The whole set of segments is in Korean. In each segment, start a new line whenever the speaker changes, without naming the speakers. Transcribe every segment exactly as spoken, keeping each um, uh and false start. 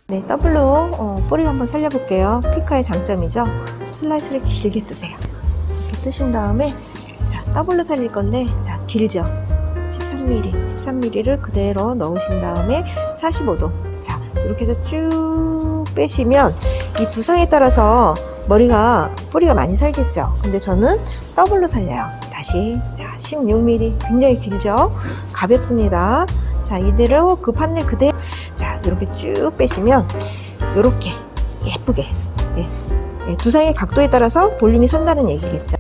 네, 더블로 어, 뿌리를 한번 살려볼게요. 피카의 장점이죠. 슬라이스를 길게 뜨세요. 이렇게 뜨신 다음에 자, 더블로 살릴 건데 자, 길죠. 십삼 밀리미터, 십삼 밀리미터를 그대로 넣으신 다음에 사십오 도. 자, 이렇게 해서 쭉 빼시면 이 두상에 따라서 머리가 뿌리가 많이 살겠죠. 근데 저는 더블로 살려요. 다시 자, 십육 밀리미터 굉장히 길죠. 가볍습니다. 자, 이대로 그 판넬 그대로 자, 이렇게 쭉 빼시면 이렇게 예쁘게 예, 예, 두상의 각도에 따라서 볼륨이 산다는 얘기겠죠.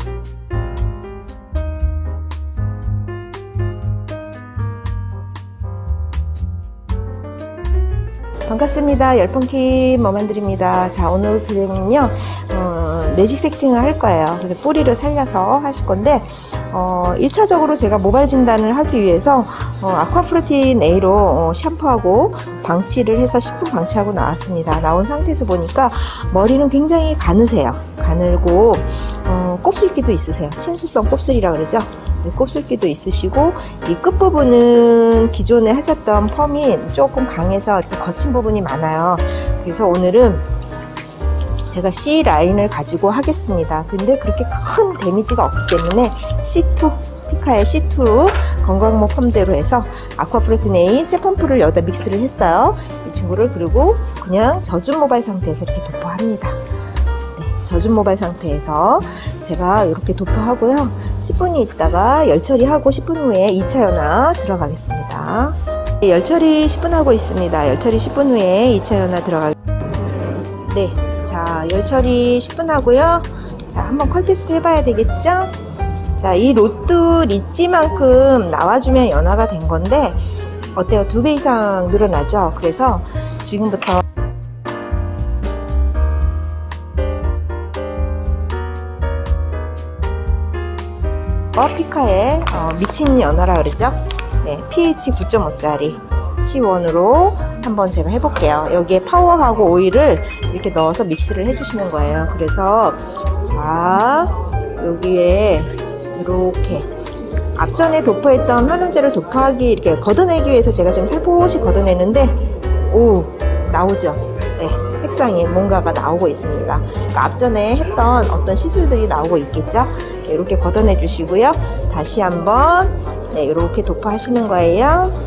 반갑습니다. 열펑키 머만드립니다. 자, 오늘 그림은요 어, 매직 세팅을 할 거예요. 그래서 뿌리를 살려서 하실 건데 어, 일 차적으로 제가 모발 진단을 하기 위해서 어, 아쿠아프루틴 A로 어, 샴푸하고 방치를 해서 십 분 방치하고 나왔습니다. 나온 상태에서 보니까 머리는 굉장히 가느세요. 가늘고 어, 곱슬기도 있으세요. 친수성 곱슬이라 그러죠. 네, 곱슬기도 있으시고 이 끝부분은 기존에 하셨던 펌이 조금 강해서 이렇게 거친 부분이 많아요. 그래서 오늘은 제가 C 라인을 가지고 하겠습니다. 근데 그렇게 큰 데미지가 없기 때문에 씨 투, 피카의 씨 투로 건강모 펌제로 해서 아쿠아프루틴 A 새 펌프를 여기다 믹스를 했어요. 이 친구를 그리고 그냥 젖은 모발 상태에서 이렇게 도포합니다. 네, 젖은 모발 상태에서 제가 이렇게 도포하고요. 십 분이 있다가 열 처리하고 십 분 후에 이 차 연화 들어가겠습니다. 열 처리 십 분 하고 있습니다. 열 처리 십 분 후에 이 차 연화 들어가. 네. 자, 열 처리 십 분 하고요. 자, 한번 컬 테스트 해봐야 되겠죠? 자, 이 로또 리찌만큼 나와주면 연화가 된 건데 어때요? 두 배 이상 늘어나죠? 그래서 지금부터 어, 피카의 어, 미친 연화라 그러죠? 네, 피에이치 구 점 오짜리 씨 원으로 한번 제가 해볼게요. 여기에 파워하고 오일을 이렇게 넣어서 믹스를 해주시는 거예요. 그래서 자, 여기에 이렇게 앞전에 도포했던 환원제를 도포하기 이렇게 걷어내기 위해서 제가 지금 살포시 걷어내는데 오, 나오죠? 네, 색상이 뭔가가 나오고 있습니다. 그러니까 앞전에 했던 어떤 시술들이 나오고 있겠죠? 네, 이렇게 걷어내 주시고요. 다시 한번 네, 이렇게 도포하시는 거예요.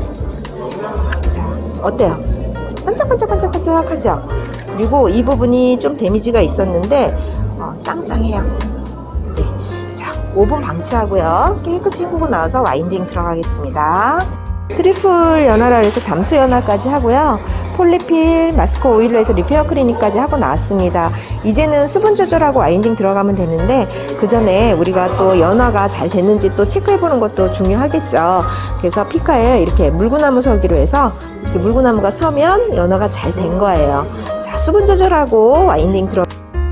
어때요? 반짝반짝반짝반짝 하죠? 그리고 이 부분이 좀 데미지가 있었는데 어, 짱짱해요. 네. 자, 오 분 방치하고요. 깨끗이 헹구고 나와서 와인딩 들어가겠습니다. 트리플 연화라 해서 담수 연화까지 하고요. 폴리필 마스크 오일로 해서 리페어 클리닉까지 하고 나왔습니다. 이제는 수분 조절하고 와인딩 들어가면 되는데 그 전에 우리가 또 연화가 잘 됐는지 또 체크해 보는 것도 중요하겠죠. 그래서 피카에 이렇게 물구나무 서기로 해서 이렇게 물구나무가 서면 연화가 잘 된 거예요. 자, 수분 조절하고 와인딩 들어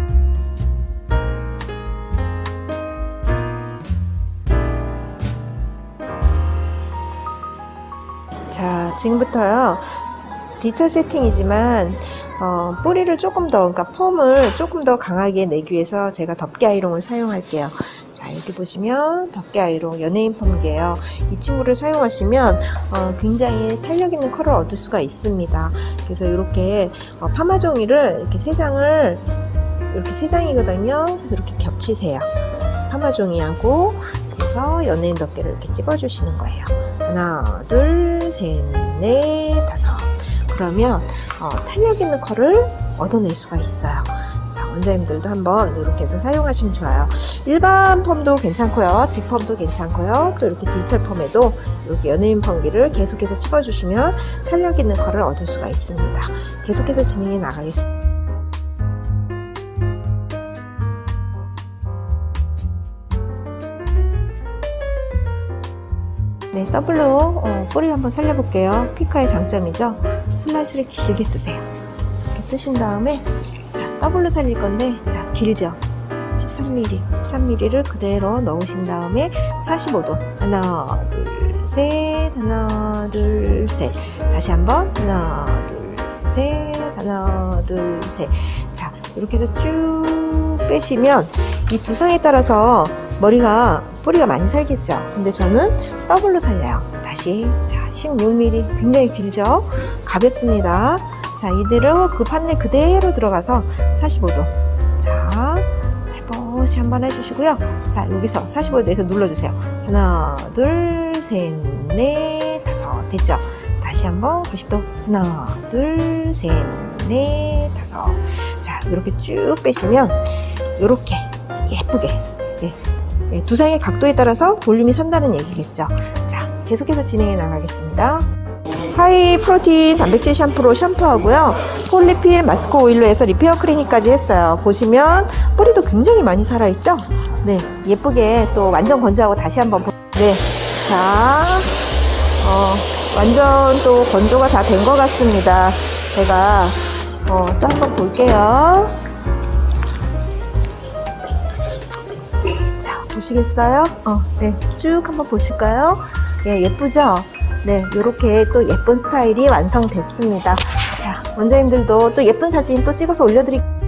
자, 지금부터요 디지털 세팅이지만 어, 뿌리를 조금 더, 그러니까 펌을 조금 더 강하게 내기 위해서 제가 덮개 아이롱을 사용할게요. 자, 여기 보시면 덮개 아이롱 연예인 펌기예요. 이 친구를 사용하시면 어, 굉장히 탄력 있는 컬을 얻을 수가 있습니다. 그래서 이렇게 어, 파마 종이를 이렇게 세 장을 이렇게 세 장이거든요. 그래서 이렇게 겹치세요. 파마 종이하고 그래서 연예인 덮개를 이렇게 찝어주시는 거예요. 하나, 둘, 셋, 넷, 다섯. 그러면 어, 탄력 있는 컬을 얻어낼 수가 있어요. 자, 원장님들도 한번 이렇게 해서 사용하시면 좋아요. 일반 펌도 괜찮고요. 직펌도 괜찮고요. 또 이렇게 디지털 펌에도 이렇게 연예인 펌기를 계속해서 찝어주시면 탄력 있는 컬을 얻을 수가 있습니다. 계속해서 진행해 나가겠습니다. 네, 더블로 어, 뿌리를 한번 살려볼게요. 피카의 장점이죠. 슬라이스를 길게 뜨세요. 이렇게 뜨신 다음에 자, 더블로 살릴 건데 자, 길죠. 십삼 밀리미터, 십삼 밀리미터를 그대로 넣으신 다음에 사십오 도. 하나, 둘, 셋, 하나, 둘, 셋. 다시 한번 하나, 둘, 셋, 하나, 둘, 셋. 자, 이렇게 해서 쭉 빼시면 이 두상에 따라서 머리가 뿌리가 많이 살겠죠. 근데 저는 더블로 살려요. 다시 자, 십육 밀리미터 굉장히 길죠. 가볍습니다. 자, 이대로 그 판넬 그대로 들어가서 사십오 도. 자, 살포시 한번 해주시고요. 자, 여기서 사십오 도에서 눌러주세요. 하나, 둘, 셋, 넷, 다섯. 됐죠? 다시 한번 구십 도. 하나, 둘, 셋, 넷, 다섯. 자, 이렇게 쭉 빼시면 이렇게 예쁘게, 네, 네, 두상의 각도에 따라서 볼륨이 산다는 얘기겠죠. 자, 계속해서 진행해 나가겠습니다. 하이 프로틴 단백질 샴푸로 샴푸하고요. 폴리필 마스크 오일로 해서 리페어 클리닉까지 했어요. 보시면 뿌리도 굉장히 많이 살아있죠? 네, 예쁘게 또 완전 건조하고 다시 한번 보... 네, 자, 어, 완전 또 건조가 다 된 것 같습니다. 제가 어, 또 한번 볼게요. 자, 보시겠어요? 어, 네, 쭉 한번 보실까요? 예, 예쁘죠? 네, 요렇게 또 예쁜 스타일이 완성됐습니다. 자, 원장님들도 또 예쁜 사진 또 찍어서 올려드릴게요.